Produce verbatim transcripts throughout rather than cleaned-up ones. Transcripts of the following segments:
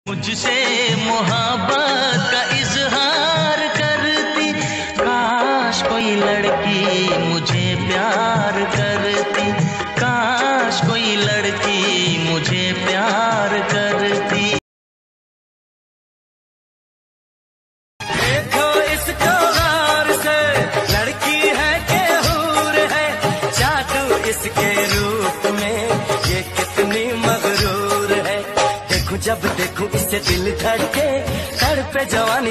मुझसे मोहब्बत का इजहार करती, काश कोई लड़की मुझे प्यार करती, काश कोई लड़की मुझे प्यार करती। देखो इसको गौर से, लड़की है के हूर है, जादू इसके रूप में, ये कितनी मगरूर है। देखो जब देखो इससे दिल धड़के, तड़पे जवानी।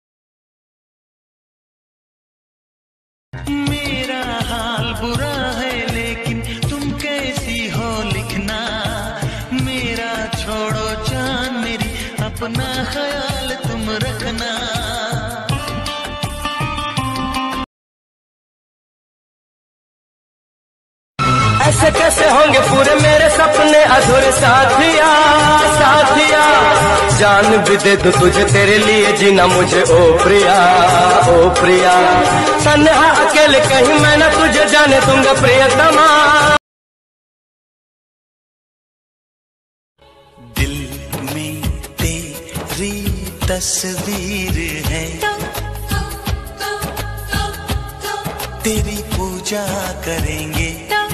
मेरा हाल बुरा है लेकिन तुम कैसी हो लिखना, मेरा छोड़ो जान मेरी, अपना ख्याल तुम रखना। ऐसे कैसे होंगे पूरे मेरे सपने अधूरे साथिया, साथिया जान भी दे दो तुझे, तेरे लिए जीना मुझे ओ प्रिया, ओ प्रिया। तन्हा अकेले कहीं मैं न तुझे जाने दूंगा प्रियतमा। दिल में तेरी तस्वीर है, तेरी पूजा करेंगे।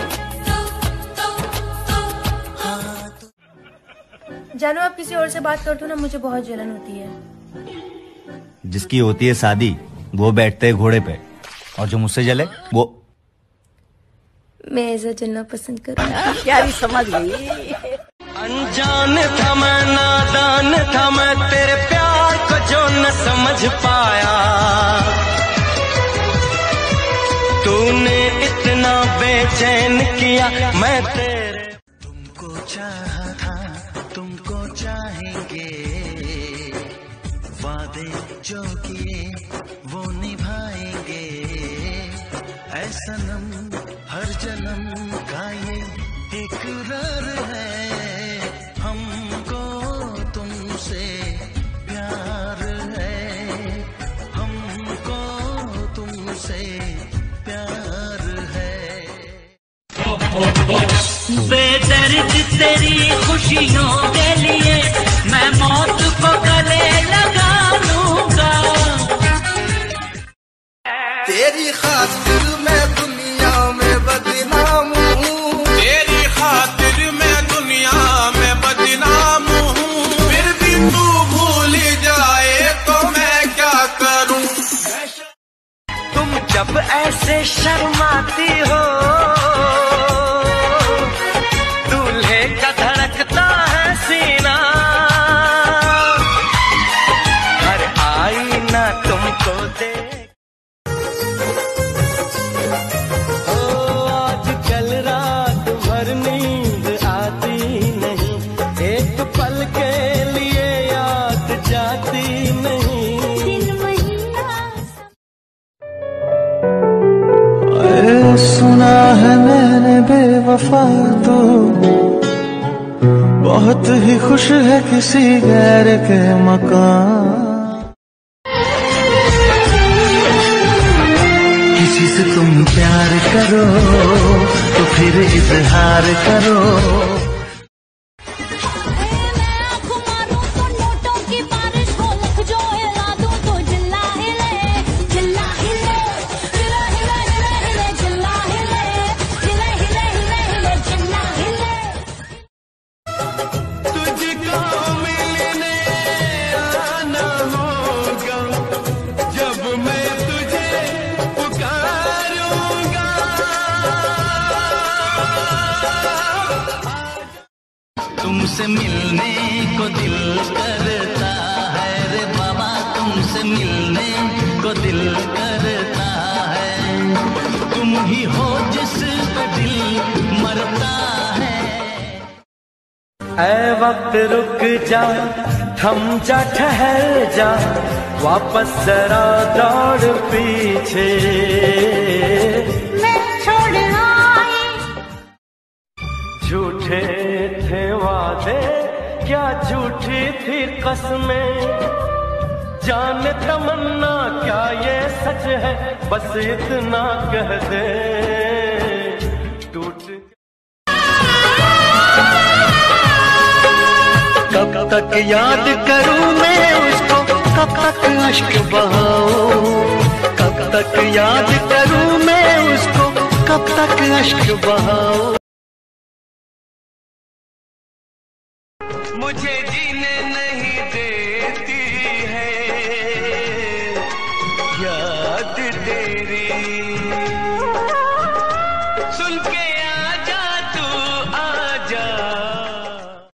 जानो आप किसी और से बात करते हो ना, मुझे बहुत जलन होती है। जिसकी होती है शादी वो बैठते है घोड़े पे, और जो मुझसे जले वो। मैं ऐसा जलना पसंद करूँ। प्यारी समझ गई। अनजान था मैं, नादान था मैं, तेरे प्यार को जो न समझ पाया, तूने इतना बेचैन किया मैं तेरे। तुमको चाहा था, तुमको चाहेंगे, वादे जो किए वो निभाएंगे। ऐ सनम हर जन्म का ये इकरार है, हमको तुमसे प्यार है, हमको तुमसे प्यार है। बेदर्द तेरी खुशियों के लिए मैं मौत को गले लगा लूंगा। तेरी खातिर मैं दुनिया में बदनाम हूँ, तेरी खातिर मैं दुनिया में बदनाम हूँ, फिर भी तू भूल जाए तो मैं क्या करूँ। तुम जब ऐसे शर्माती हो, दूल्हे का धड़कता है सीना, हर आईना तुमको दे। ओ आजकल रात भर नींद आती नहीं, एक पल के लिए याद जाती नहीं। सुना है मैंने बेवफा तो बहुत ही खुश है किसी गैर के मकान। किसी से तुम प्यार करो तो फिर इजहार करो। तुमसे मिलने को दिल करता है रे बाबा, तुमसे मिलने को दिल करता है, तुम ही हो जिस पे दिल मरता है। ऐ वक्त रुक जा, थम जा, ठहर जा, वापस जरा दौड़ पीछे। मैं छोड़ आई। झूठे थे वादे क्या झूठी थी कसमें, जाने तमन्ना क्या ये सच है, बस इतना कह दे टूट। कब तक याद करूं मैं उसको, कब तक अश्क बहाऊं, कब तक याद करूं मैं उसको, कब तक अश्क बहाऊं। मुझे जीने नहीं दे